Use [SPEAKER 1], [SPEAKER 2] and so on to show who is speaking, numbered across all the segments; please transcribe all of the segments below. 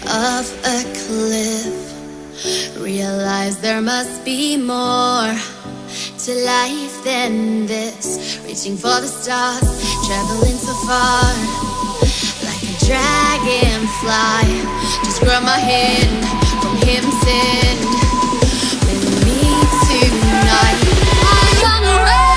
[SPEAKER 1] of a cliff. Realize there must be more to life than this. Reaching for the stars, traveling so far, like a dragonfly. Just grab my hand from heaven's end. With me tonight, I run away.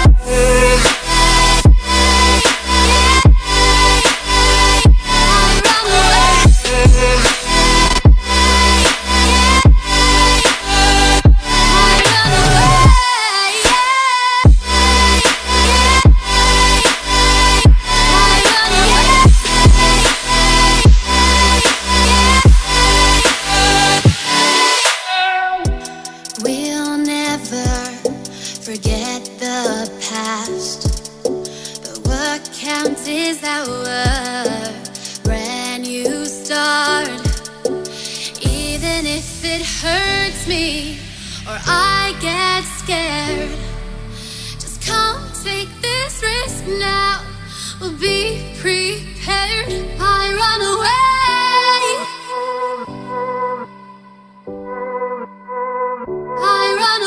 [SPEAKER 1] Is our brand new start. Even if it hurts me or I get scared, just come take this risk now. We'll be prepared. I run away. I run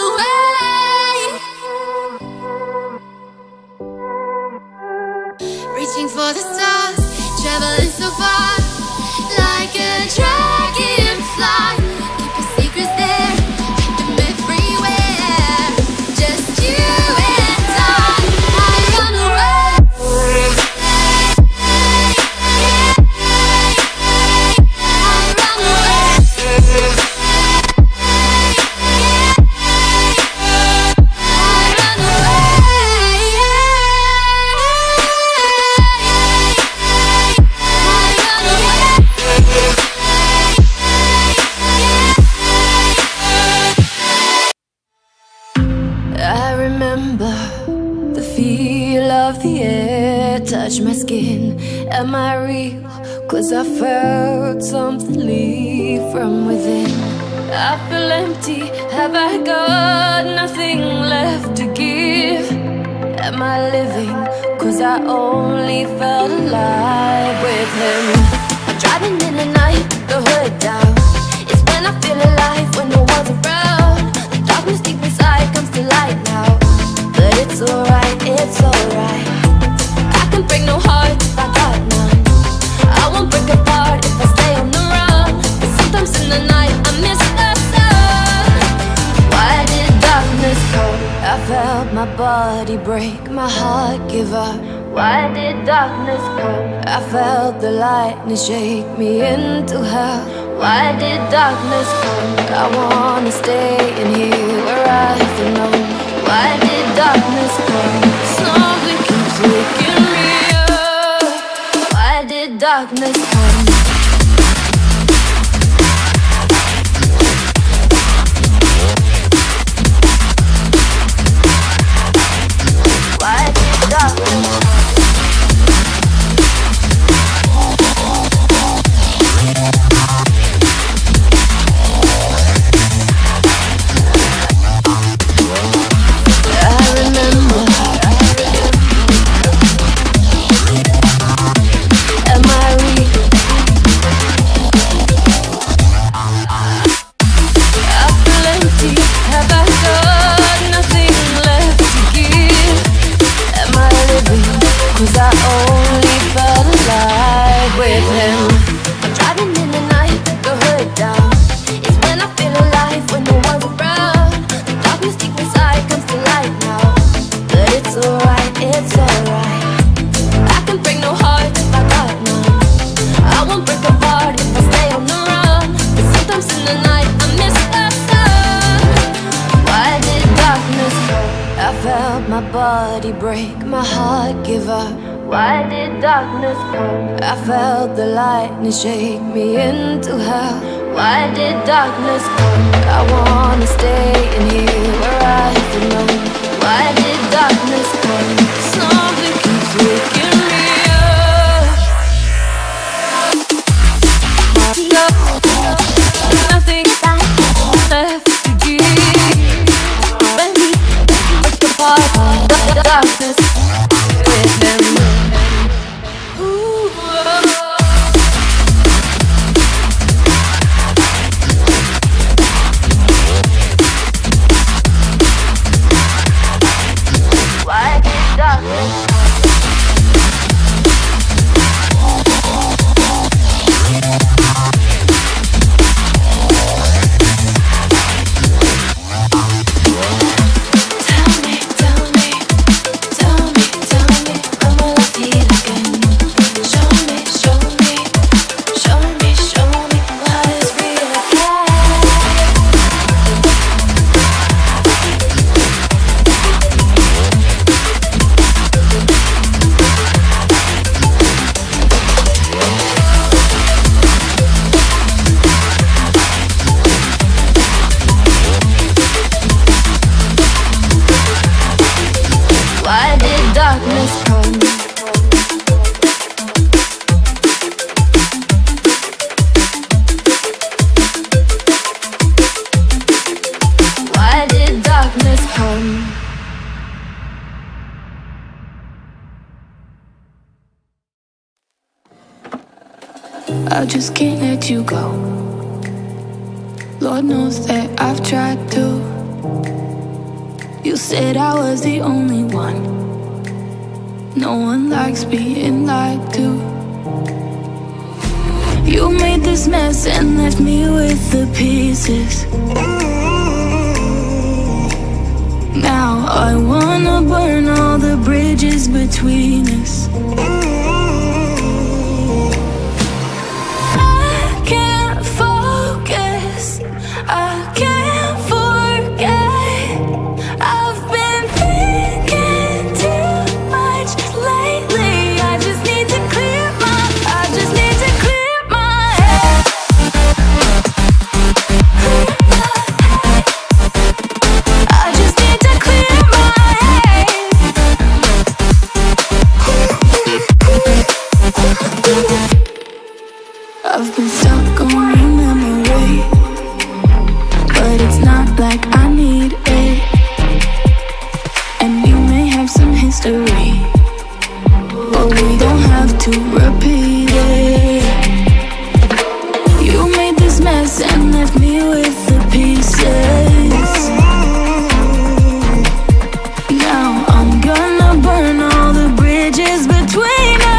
[SPEAKER 1] away. Reaching for the stars, traveling so far, like a dragonfly. Keep your secrets there, keep them everywhere. Just you and I run away. I run away. Touch my skin, am I real? 'Cause I felt something leave from within. I feel empty, have I got nothing left to give? Am I living? 'Cause I only felt alive with him. I'm driving in the night, the hood down. It's when I feel alive, when no one's around. The darkness deep inside comes to light now. But it's alright, it's alright. Break no heart if I got none. I won't break apart if I stay on the run. But sometimes in the night I miss the sun. Why did darkness come? I felt my body break, my heart give up. Why did darkness come? I felt the lightning shake me into hell. Why did darkness come? I wanna stay in here where I feel known. Why did darkness come? Something keeps waking me. Darkness come. Why did darkness come? Body break, my heart give up. Why did darkness come? I felt the lightning shake me into hell. Why did darkness come? I wanna stay in here where I feel known. Why did darkness come? Something keeps waking me up. Nothing left to give. When we break apart, darkness with him. Ooh, I just can't let you go. Lord knows that I've tried to. You said I was the only one. No one likes being lied to. You made this mess and left me with the pieces. Now I wanna burn all the bridges between us. I can't focus, I can't forget. I've been thinking too much lately. I just need to clear my, I just need to clear my head. I just need to clear my head. I've been stuck on your memory, but it's not like I need it. And we may have some history, but we don't have to repeat it. You made this mess and left me with the pieces. Now I'm gonna burn all the bridges between us.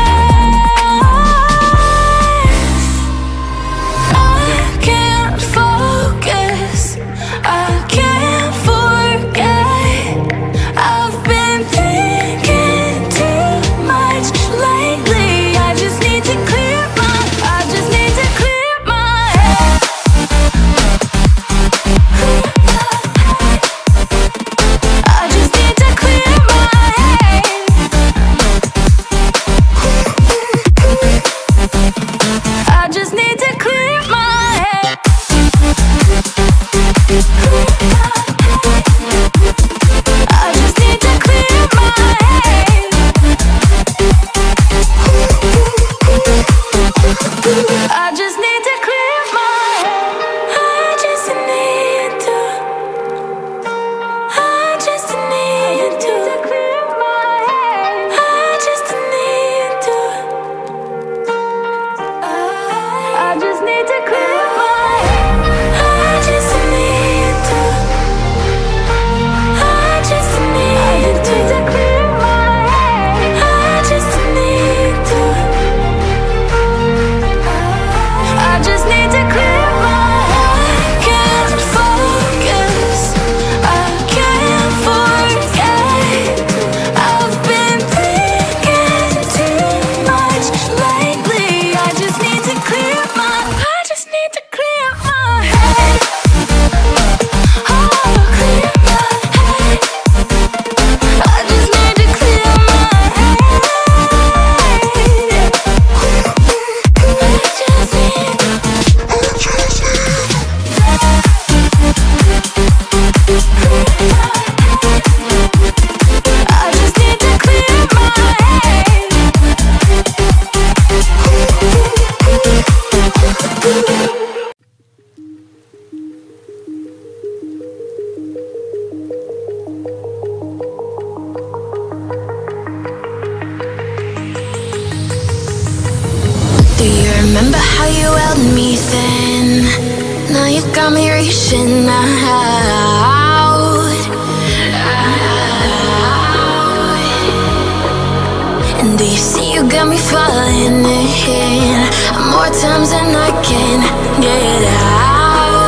[SPEAKER 1] I can't focus, I can't forget. I've been thinking too much lately. I just need to clear my, I just need to clear my head. I just need to clear my head. I just need to clear my head. I just need to clear my head. I just need to clear my head. I just need to. I just need to clear my head. I just need to. I just need to clear my head. I just need to. I just need to clear my head. I just need to. I just need to clear my head. I can't focus, I can't forget. I've been thinking too much lately. I just need to clear my, I just need to clear my head. Oh, clear my head. I just need to clear my head. I just need to. I just need to clear my head. Do you remember how you held me then? Now you got me reaching out. And do you see you got me falling in more times than I can get out.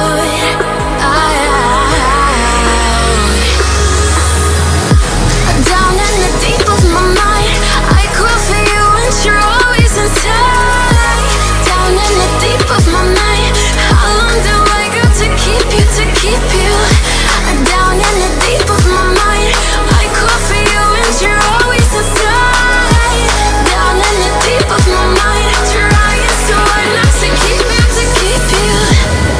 [SPEAKER 1] Down in the deep of my mind, I call for you and you're always inside. Down in the deep of my mind, how long do I got to keep you, to keep you? Down in the deep of my mind, I call for you and you're always inside. Down in the deep of my mind, trying so hard not to keep you, to keep you.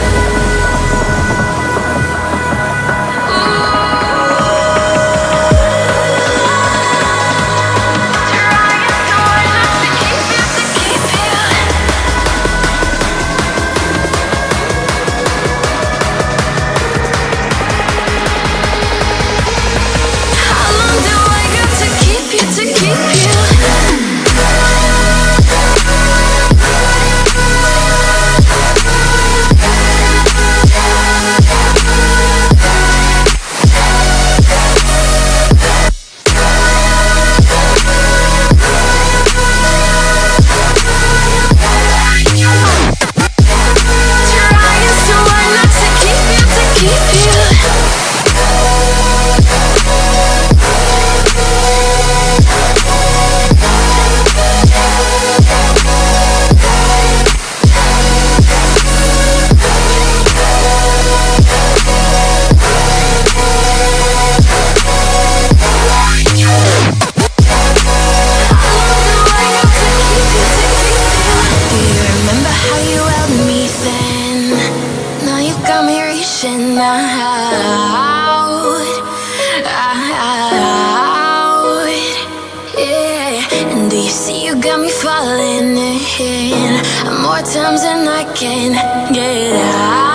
[SPEAKER 1] can't get out.